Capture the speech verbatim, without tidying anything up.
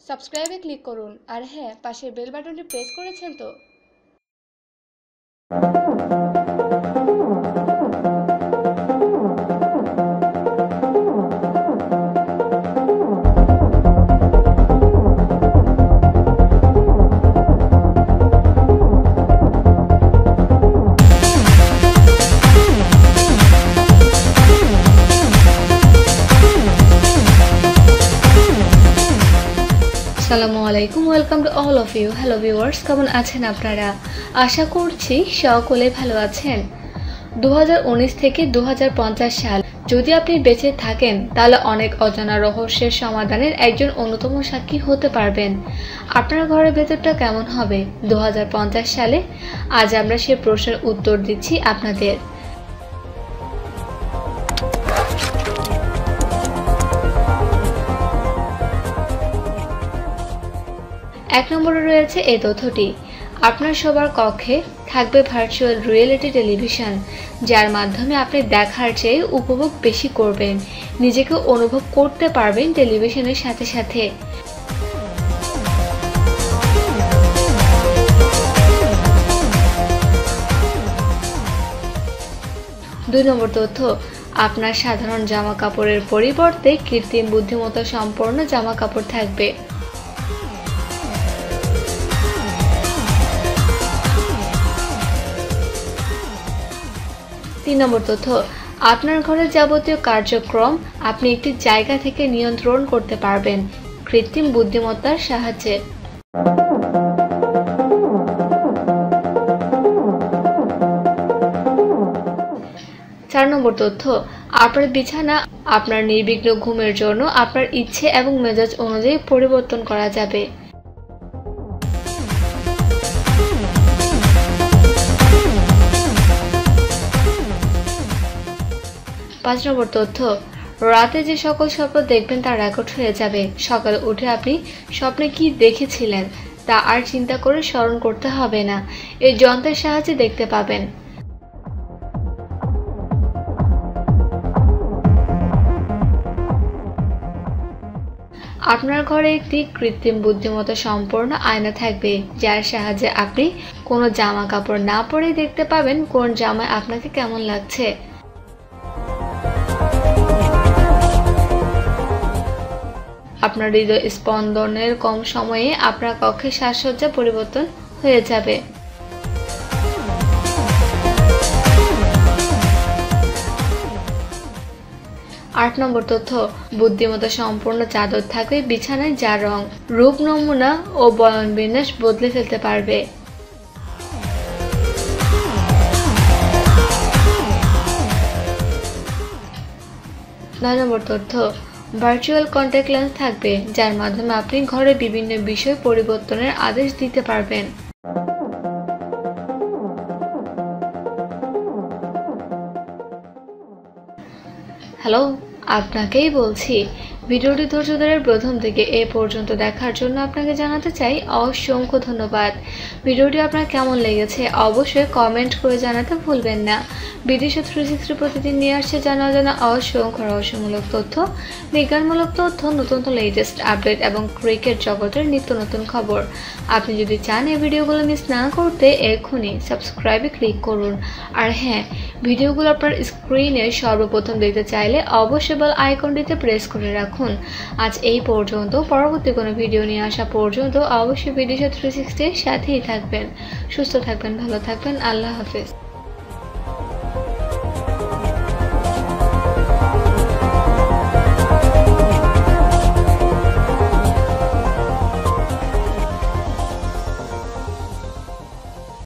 সাবস্ক্রাইবে click করুন আর হ্যাঁ পাশের বেল বাটনটি প্রেস করেছেন তো। আসসালামু আলাইকুম, welcome to all of you. Hello viewers, কেমন আছেন আপনারা? আশা করছি সকলে ভালো আছেন। দু হাজার উনিশ থেকে দু হাজার পঞ্চাশ সাল যদি আপনি বেঁচে থাকেন তাহলে অনেক অজানা রহস্যের সমাধানের একজন অন্যতম সাক্ষী হতে পারবেন। আপনার ঘরের ভেতরটা কেমন হবে দু হাজার পঞ্চাশ সালে? আজ আমরা সে প্রশ্নের উত্তর দিচ্ছি আপনাদের। এক নম্বরে রয়েছে এই তথ্যটি, আপনার সবার কক্ষে থাকবে ভার্চুয়াল রিয়েলিটি টেলিভিশন, যার মাধ্যমে আপনি দেখার চেয়ে উপভোগ বেশি করবেন, নিজেকে অনুভব করতে পারবেন টেলিভিশনের সাথে সাথে। দুই নম্বর তথ্য, আপনার সাধারণ জামা কাপড়ের পরিবর্তে কৃত্রিম বুদ্ধিমত্তা সম্পন্ন জামা কাপড় থাকবে। তিন নম্বর তথ্য, আপনার ঘরের যাবতীয় কার্যক্রম আপনি একটি জায়গা থেকে নিয়ন্ত্রণ করতে পারবেন কৃত্রিম বুদ্ধিমত্তার সাহায্যে। চার নম্বর তথ্য, আপনার বিছানা আপনার নির্বিঘ্ন ঘুমের জন্য আপনার ইচ্ছে এবং মেজাজ অনুযায়ী পরিবর্তন করা যাবে। পাঁচ নম্বর তথ্য, রাতে যে সকল স্বপ্ন দেখবেন তা রেকর্ড হয়ে যাবে। সকালে উঠে আপনি স্বপ্নে কি দেখেছিলেন তা আর চিন্তা করে স্মরণ করতে হবে না, এই যন্ত্রের সাহায্যে দেখতে পাবেন। আপনার ঘরে একটি কৃত্রিম বুদ্ধিমত্তা সম্পন্ন আয়না থাকবে, যার সাহায্যে আপনি কোনো জামা কাপড় না পরে দেখতে পাবেন কোন জামায় আপনাকে কেমন লাগছে। আপনার হৃদয় স্পন্দনের কম সময়ে আপনার কক্ষের সাজসজ্জা পরিবর্তন হয়ে যাবে। আট নম্বর তথ্য, বুদ্ধিমত্তা সম্পূর্ণ চাদর থাকবে বিছানায়, যার রং, রূপ, নমুনা ও বয়ন বিন্যাস বদলে ফেলতে পারবে। নয় নম্বর তথ্য, ভার্চুয়াল কন্ট্যাক্ট লেন্স থাকবে, যার মাধ্যমে আপনি ঘরে বিভিন্ন বিষয় পরিবর্তনের আদেশ দিতে পারবেন। হ্যালো, আপনাকেই বলছি। ভিডিওটি ধৈর্য ধরে প্রথম থেকে এ পর্যন্ত দেখার জন্য আপনাকে জানাতে চাই অসংখ্য ধন্যবাদ। ভিডিওটি আপনার কেমন লেগেছে অবশ্যই কমেন্ট করে জানাতে ভুলবেন না। বিদেশে থ্রি সিক্সটি প্রতিদিন নিয়ে আসছে জানা অজানা অসংখ্য রহস্যমূলক তথ্য, বিজ্ঞানমূলক তথ্য, নতুন নতুন লেটেস্ট আপডেট এবং ক্রিকেট জগতের নিত্য নতুন খবর। আপনি যদি চান এই ভিডিওগুলো মিস না করতে এক্ষুনি সাবস্ক্রাইবে ক্লিক করুন। আর হ্যাঁ, ভিডিওগুলো আপনার স্ক্রিনে সর্বপ্রথম দেখতে চাইলে অবশ্যই বেল আইকনটিতে প্রেস করে রাখুন। আজ এই পর্যন্ত, পরবর্তী কোনো ভিডিও নিয়ে আসা পর্যন্ত অবশ্যই বিদেশে থ্রি সিক্সটির সাথেই থাকবেন। সুস্থ থাকবেন, ভালো থাকবেন, আল্লাহ হাফেজ।